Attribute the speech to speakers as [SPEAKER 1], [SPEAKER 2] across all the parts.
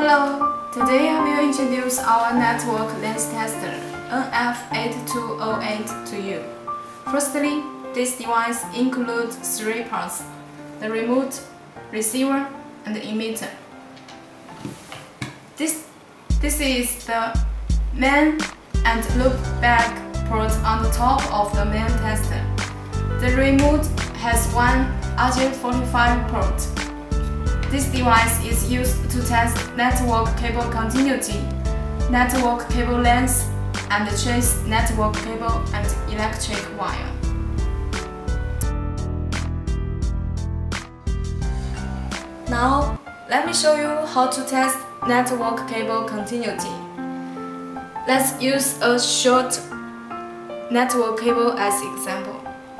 [SPEAKER 1] Hello, today I will introduce our network lens tester NF8208 to you. Firstly, this device includes three parts: the remote, receiver, and the emitter. This is the main and loopback port on the top of the main tester. The remote has one RJ45 port. This device is used to test network cable continuity, network cable length, and trace network cable and electric wire. Now, let me show you how to test network cable continuity. Let's use a short network cable as example.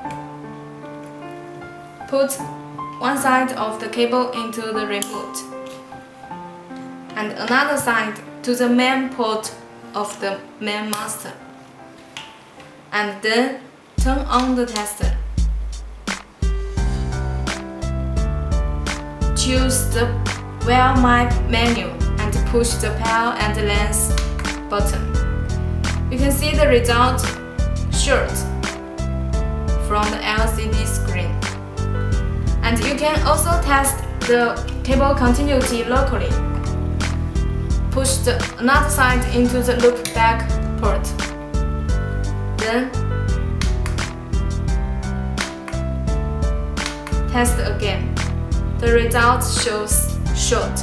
[SPEAKER 1] Put one side of the cable into the remote and another side to the main port of the main master, and then turn on the tester. Choose the wire map menu and push the power and length button. You can see the result short from the LCD screen. And you can also test the cable continuity locally. Push another side into the loopback port. Then test again. The result shows short.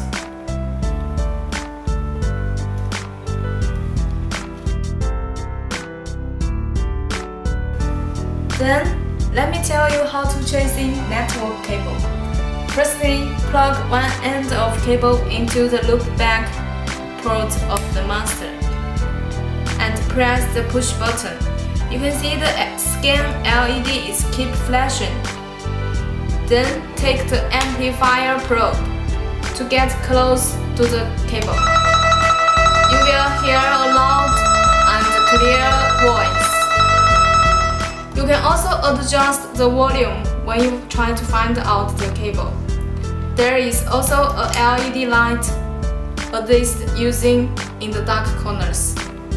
[SPEAKER 1] Then let me tell you how to tracing network cable. Firstly, plug one end of cable into the loopback port of the master and press the push button. You can see the scan LED is keep flashing. Then take the amplifier probe to get close to the cable. You will hear a loud and clear voice. You can also adjust the volume when you try to find out the cable. There is also a LED light assist using in the dark corners.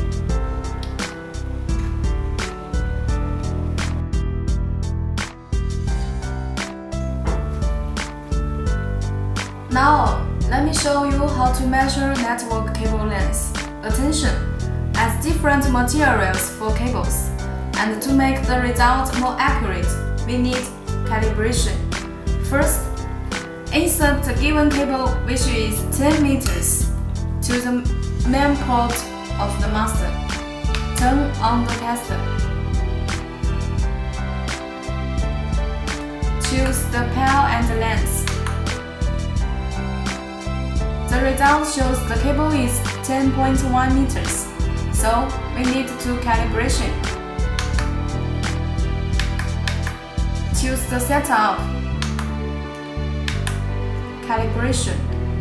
[SPEAKER 1] Now, let me show you how to measure network cable length. Attention! As different materials for cables, and to make the result more accurate, we need calibration. First, insert the given cable, which is 10 meters, to the main port of the master. Turn on the tester. Choose the power and length. The result shows the cable is 10.1 meters, so we need to calibration. Choose the setup, calibration.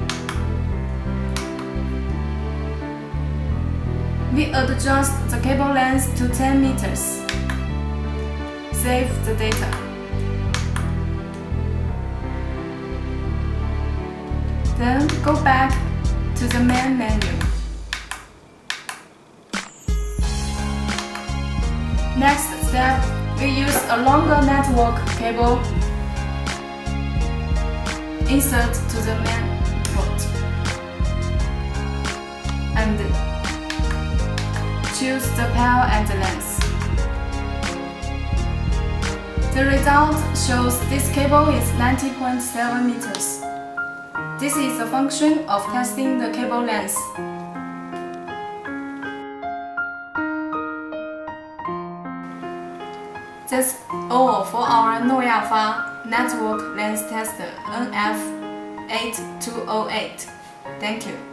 [SPEAKER 1] We adjust the cable length to 10 meters. Save the data. Then go back to the main menu. Next step, we use a longer network cable. Insert to the main port and choose the power and length. The result shows this cable is 90.7 meters. This is a function of testing the cable length. That's all for our NoYaFa network lens tester NF8208. Thank you.